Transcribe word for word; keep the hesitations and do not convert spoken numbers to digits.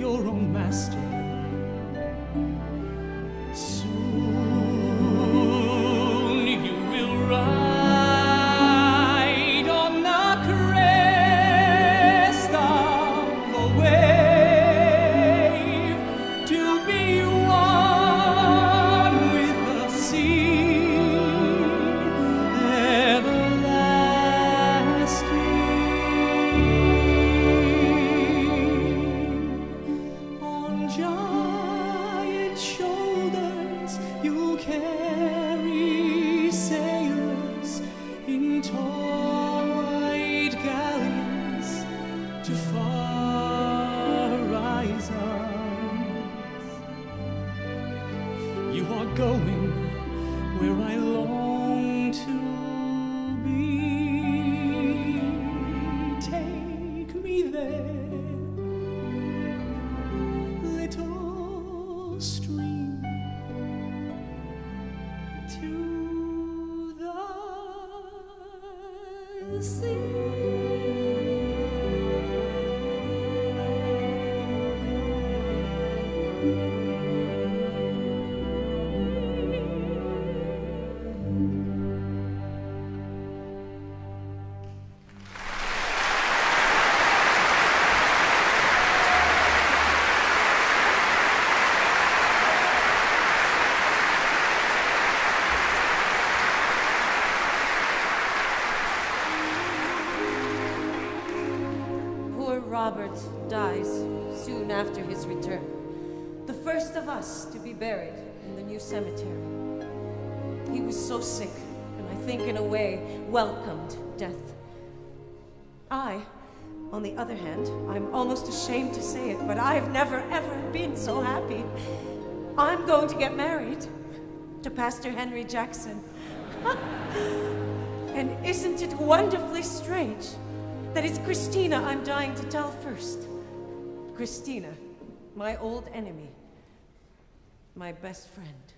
your own master. Soon you will ride on the crest of a wave to be one with the sea, everlasting. On giant shoulders you'll carry sailors in tall white galleons to far horizons. You are going where I long to be. Take me there, little stream, to the Poor Robert dies soon after his return, the first of us to be buried in the new cemetery. He was so sick, and I think in a way welcomed death. I, on the other hand, I'm almost ashamed to say it, but I've never ever been so happy. I'm going to get married to Pastor Henry Jackson. And isn't it wonderfully strange that it's Christina I'm dying to tell first? Christina, my old enemy, my best friend.